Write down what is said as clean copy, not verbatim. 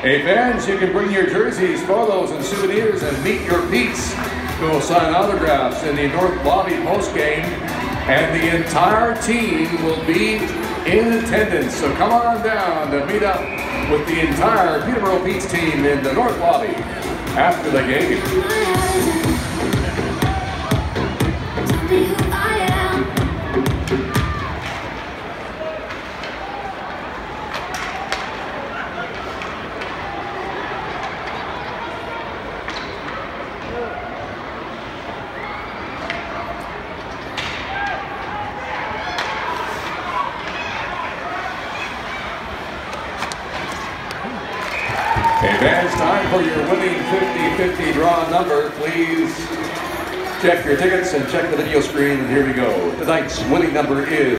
Hey fans, you can bring your jerseys, photos, and souvenirs and meet your Pete's who will sign autographs in the North Lobby postgame, and the entire team will be in attendance. So come on down to meet up with the entire Peterborough Pete's team in the North Lobby after the game. Okay, fans, time for your winning 50-50 draw number. Please check your tickets and check the video screen, and here we go. Tonight's winning number is